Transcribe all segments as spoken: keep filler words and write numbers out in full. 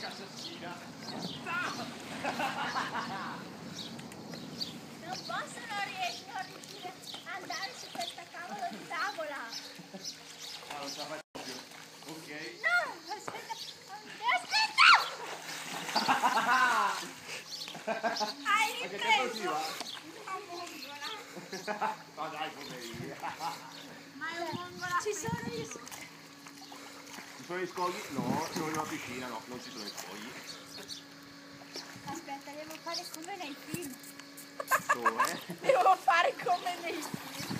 porca assassina! Non posso non riesco a riuscire a andare su questa cavolo di tavola. Ah, non ce la fai proprio. Ok. No, aspetta. Aspetta! Hai Ma che tempo ripreso? ci va? Una mongola. Ma dai, poverina. Ma è un mongola. Ci sono gli scogli. Ci sono gli scogli? No, sono in una piscina, no, non ci sono gli scogli. Aspetta, devo fare come nei film. Dove? Devo fare come nei film.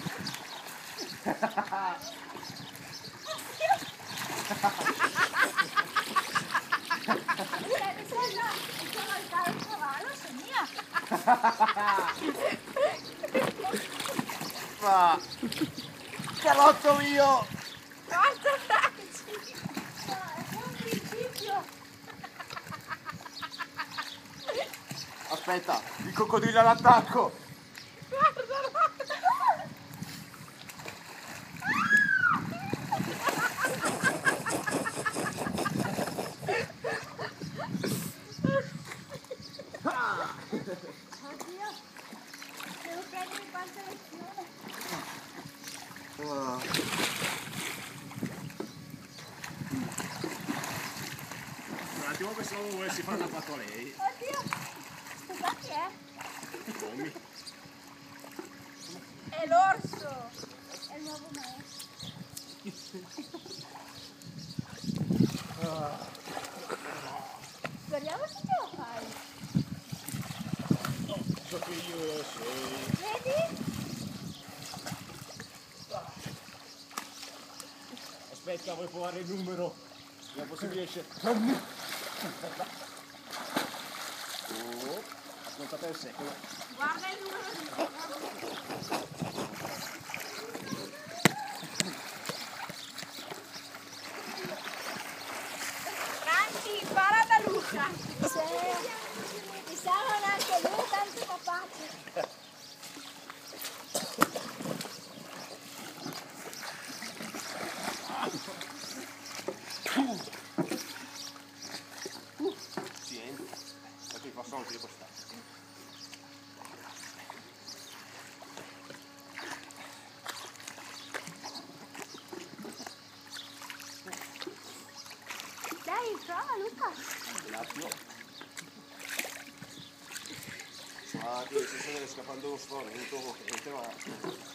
Cioè, mi sembra che sono al cavallo, sono mia. Ma... Calotto mio! Quanto facci? No, è un principio. Aspetta, il coccodrillo all'attacco! Guardalo! Oddio, devo prendere qualche lezione. Ah. Un attimo che se non volessi fare una foto a lei. Oddio, scusa chi è? Tommy. È l'orso, è il nuovo maestro. Ah. Guardiamo se ce lo fai. No, so che io lo so. Vedi? Aspetta, vuoi provare il numero? Vediamo se riesce. Oh, ascoltate il secolo. Guarda il numero di Franchi, impara da Luca. Sì. Mi servono anche lui tanto capaci. Senti, perché fa solo che questa. Dai, prova Luca. Un attimo. Ma che se stai scappando uno spavento, che te va.